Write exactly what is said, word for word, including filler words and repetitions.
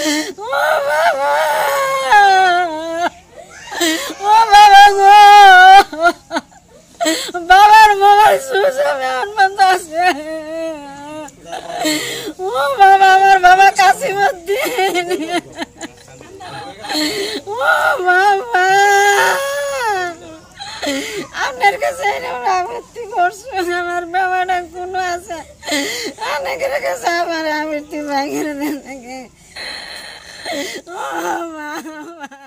ও বাবা, ও বাবা গো, বাবার মোবাইল সুইচ অফ বন্ধ আছে। ও বাবা, আমার বাবা কাসিমউদ্দিন। ও বাবা, আপনার কাছে আবৃত্তি করছেন, আমার বাবাটা কোনো আছে অনেকের কাছে আমার আবৃত্তি বাইরে দেন। ও বাবা।